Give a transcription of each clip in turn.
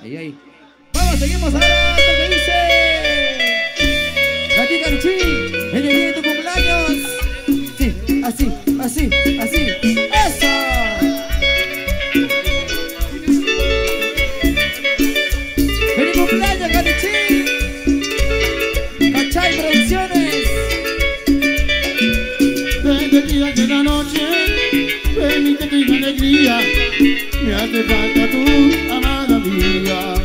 Ahí, ahí. Vamos, seguimos adelante, que dice Katy Caruchi, en el día de tu cumpleaños. Sí, así, así, así. ¡Eso! ¡Feliz cumpleaños, Caruchi! Cachay Producciones. Desde el día de la noche, permítete mi alegría. Me hace falta tu amada mía.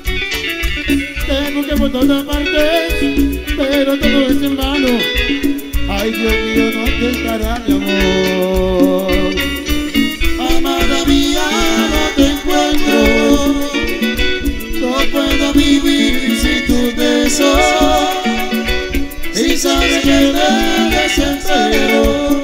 Te busqué por todas partes, pero todo es en vano. Ay, Dios mío, ¿dónde estará mi amor? Amada mía, no te encuentro. No puedo vivir sin tus besos. Y sabes que me desespero.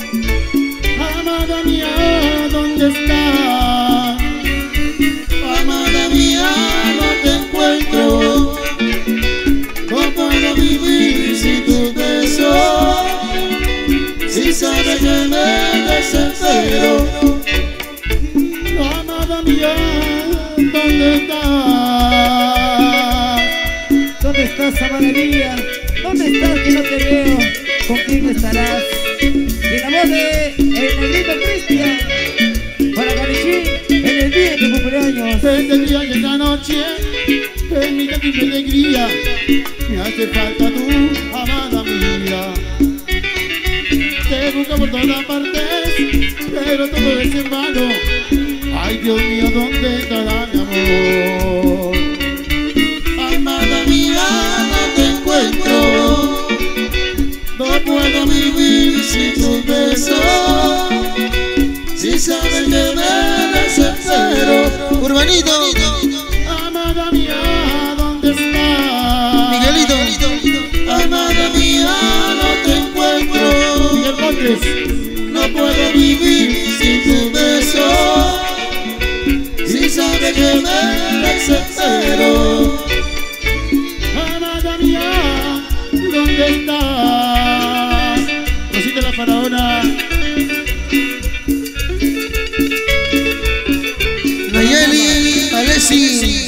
Amada mía, ¿dónde estás? Amada mía, no te encuentro. No puedo vivir sin tus besos. Si sabes que me desespero. Amada mía, ¿dónde estás? ¿Dónde estás, amada mía? ¿Dónde estás que no te veo? ¿Con quién estarás? Y la voz de el negrito Cristian para Caruchi en el día de tu cumpleaños. Desde el día y en la noche, permítete mi alegría. Me hace falta tu amada mía. Te busco por todas partes, pero todo es en vano. Ay, Dios mío, ¿dónde estará mi amor? Amada mía, no te encuentro. No puedo vivir sin tus besos. Si sabes que me desespero. Urbanito. Amada mía, ¿dónde estás? Miguelito. Amada mía, no te encuentro. Miguel Montes. No puedo vivir sin tus besos. Si sabes que me desespero. Amada mía, ¿dónde estás? Rosita la Faraona. Nayeli, Alessi.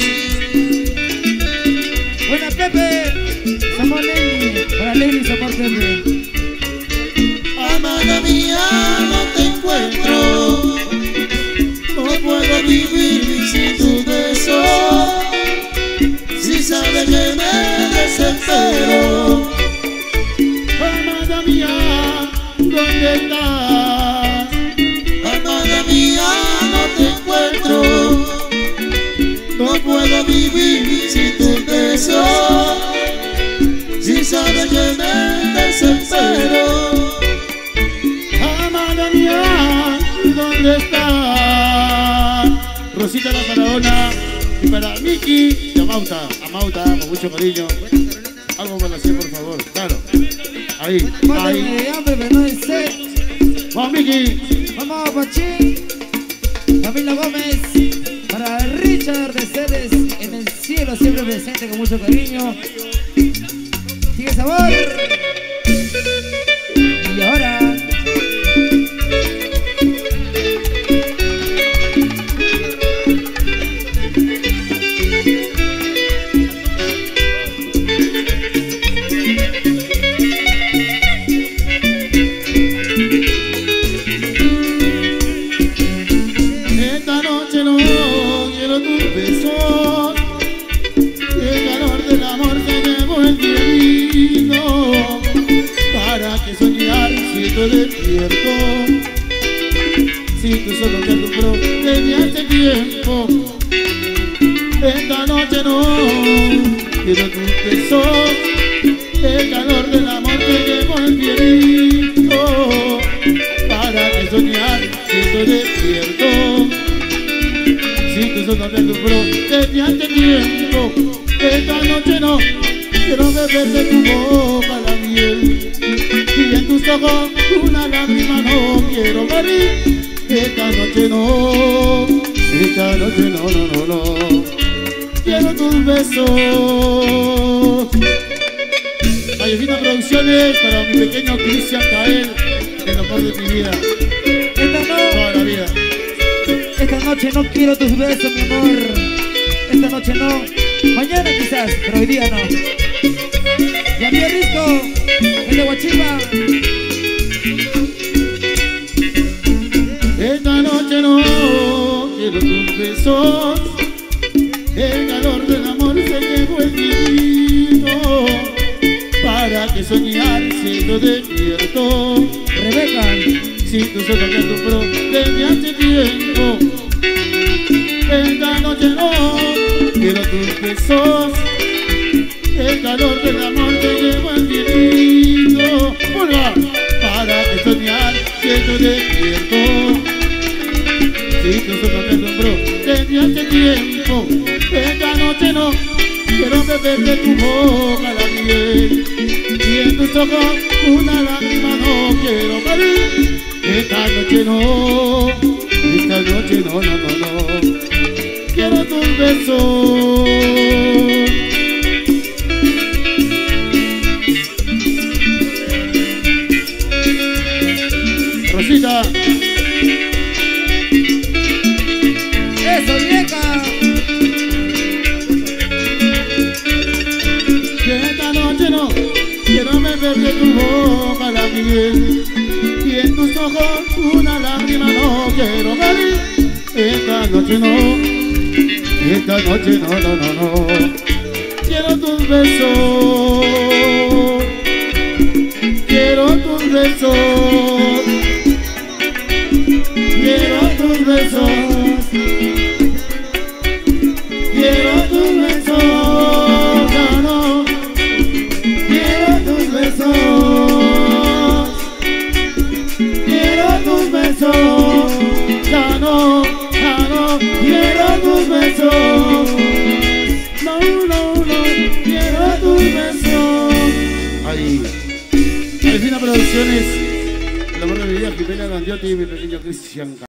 Buena Pepe, somos Lenny, para Lenny somos Pepe. Amada mía, no te encuentro. No puedo vivir sin tus besos. Si sabes que me desespero. Amada mía, ¿dónde estás? Amada mía, no te encuentro. No puedo vivir sin tus besos. Si sabes que me desespero. Amada mía, ¿dónde estás? Rosita la Faraona. Y para Miki y Amauta, con mucho cariño. Algo para hacer, por favor. Claro. Ahí, Mándame ahí. hambre, pero no hay sed. Vamos, Miki. Vamos, Pachín. Camila Gómez, para Richard de Cedes, en el cielo siempre presente con mucho cariño. Sigue sabor. Y ahora esta noche no quiero tus besos. El calor del amor se me vuelve herido. ¿Para qué soñar si estoy despierto? Si tú solo te alumbro desde hace tiempo. Esta noche no quiero tus besos. El calor del amor se me vuelve herido. ¿Para qué soñar si estoy despierto? Si tú solo te alumbro desde hace tiempo. Esta noche no quiero beber de tu boca la miel. Y en tus ojos una lágrima no quiero morir. Esta noche no, esta noche no, no, no, no. Quiero tus besos. Ayovina Producciones para mi pequeño Cristian Cael, el amor de mi vida. esta Toda la vida. noche no quiero tus besos, mi amor. Esta noche noche no, mañana quizás, pero hoy día no. Y a mi Risco, el de Huachipa. Esta noche no quiero tus besos, el calor del amor se llevó el viento. ¿Para que soñar siendo despierto? Rebeca, Si tus ojos me asombró desde hace tiempo. Esta noche no quiero tus besos, el calor del amor te lleva el viento. ¡Vuelva! Para que soñar siendo despierto. Si tus ojos me asombró desde hace tiempo. Esta noche no quiero beber de tu boca la miel, y en tus ojos una lágrima no quiero morir. Esta noche no, esta noche no, no, no, no. Quiero tus besos. Rosita. eso, vieja. Esta noche no quiero beber de tu boca la miel, y en tus ojos una lágrima no quiero morir. Esta noche no, esta noche no, no, no, no. Quiero tus besos, quiero tus besos, quiero tus besos, quiero tus besos, ya no. Quiero tus besos, ya no, quiero tus besos, no, no, no, quiero tus besos. Ahí, Alfina Producciones, el amor de mi vida, Jimena Gandiotti y mi pequeño Cristian.